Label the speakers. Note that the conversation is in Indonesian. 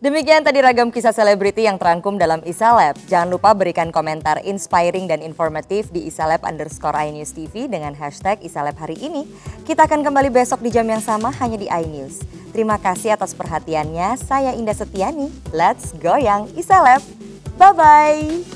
Speaker 1: Demikian tadi ragam kisah selebriti yang terangkum dalam Isalab. Jangan lupa berikan komentar inspiring dan informatif di isalab_iNews TV dengan hashtag Isalab hari ini. Kita akan kembali besok di jam yang sama hanya di iNews. Terima kasih atas perhatiannya. Saya Indah Setiani. Let's goyang Isalab. Bye-bye.